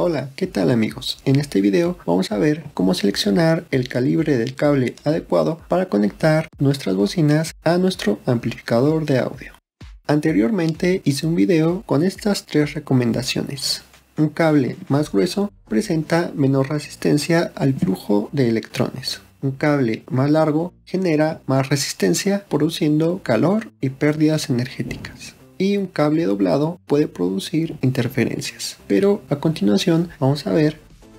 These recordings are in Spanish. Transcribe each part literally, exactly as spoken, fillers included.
Hola, ¿qué tal amigos? En este video vamos a ver cómo seleccionar el calibre del cable adecuado para conectar nuestras bocinas a nuestro amplificador de audio. Anteriormente hice un video con estas tres recomendaciones. Un cable más grueso presenta menor resistencia al flujo de electrones. Un cable más largo genera más resistencia produciendo calor y pérdidas energéticas. Y un cable doblado puede producir interferencias. Pero a continuación vamos a ver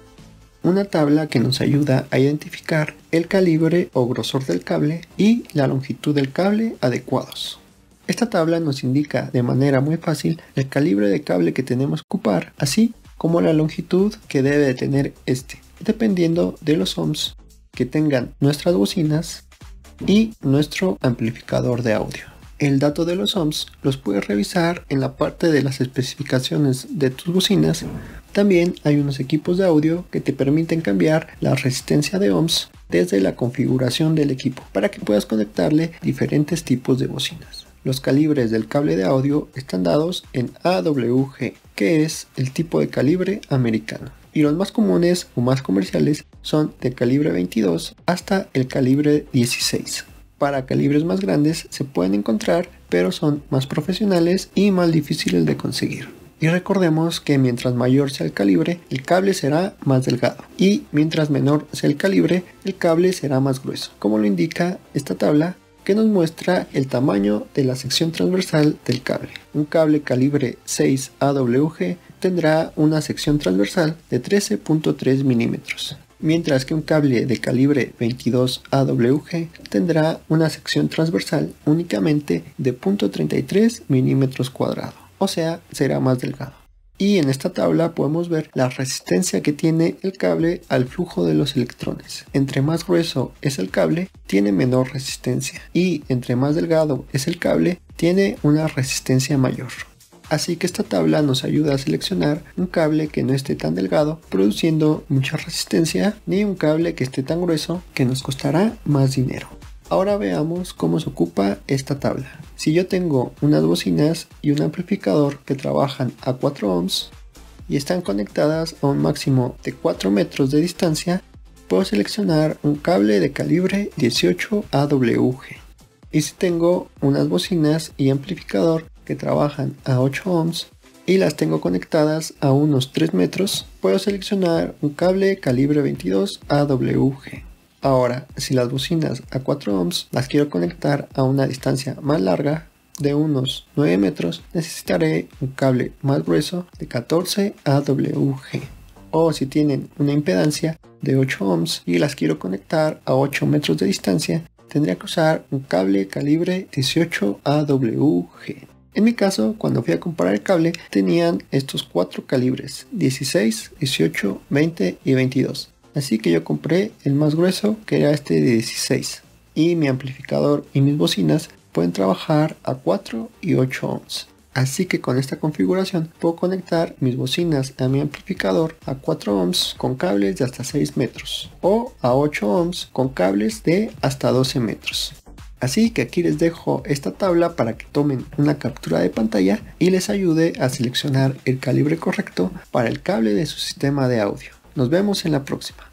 una tabla que nos ayuda a identificar el calibre o grosor del cable y la longitud del cable adecuados. Esta tabla nos indica de manera muy fácil el calibre de cable que tenemos que ocupar, así como la longitud que debe de tener este, dependiendo de los ohms que tengan nuestras bocinas y nuestro amplificador de audio. El dato de los ohms los puedes revisar en la parte de las especificaciones de tus bocinas. También hay unos equipos de audio que te permiten cambiar la resistencia de ohms desde la configuración del equipo para que puedas conectarle diferentes tipos de bocinas. Los calibres del cable de audio están dados en A W G, que es el tipo de calibre americano. Y los más comunes o más comerciales son de calibre veintidós hasta el calibre dieciséis. Para calibres más grandes se pueden encontrar, pero son más profesionales y más difíciles de conseguir. Y recordemos que mientras mayor sea el calibre, el cable será más delgado. Y mientras menor sea el calibre, el cable será más grueso. Como lo indica esta tabla, que nos muestra el tamaño de la sección transversal del cable. Un cable calibre seis A W G tendrá una sección transversal de trece punto tres milímetros. Mientras que un cable de calibre veintidós A W G tendrá una sección transversal únicamente de cero punto treinta y tres milímetros cuadrados, o sea, será más delgado. Y en esta tabla podemos ver la resistencia que tiene el cable al flujo de los electrones. Entre más grueso es el cable, tiene menor resistencia, y entre más delgado es el cable, tiene una resistencia mayor. Así que esta tabla nos ayuda a seleccionar un cable que no esté tan delgado, produciendo mucha resistencia, ni un cable que esté tan grueso, que nos costará más dinero. Ahora veamos cómo se ocupa esta tabla. Si yo tengo unas bocinas y un amplificador que trabajan a cuatro ohms y están conectadas a un máximo de cuatro metros de distancia, puedo seleccionar un cable de calibre dieciocho A W G. Y si tengo unas bocinas y amplificador que trabajan a ocho ohms y las tengo conectadas a unos tres metros, puedo seleccionar un cable calibre veintidós A W G. Ahora, si las bocinas a cuatro ohms las quiero conectar a una distancia más larga, de unos nueve metros, necesitaré un cable más grueso de catorce A W G. O si tienen una impedancia de ocho ohms y las quiero conectar a ocho metros de distancia, tendría que usar un cable calibre dieciocho A W G. En mi caso, cuando fui a comprar el cable, tenían estos cuatro calibres, dieciséis, dieciocho, veinte y veintidós. Así que yo compré el más grueso, que era este de dieciséis. Y mi amplificador y mis bocinas pueden trabajar a cuatro y ocho ohms. Así que con esta configuración puedo conectar mis bocinas a mi amplificador a cuatro ohms con cables de hasta seis metros. O a ocho ohms con cables de hasta doce metros. Así que aquí les dejo esta tabla para que tomen una captura de pantalla y les ayude a seleccionar el calibre correcto para el cable de su sistema de audio. Nos vemos en la próxima.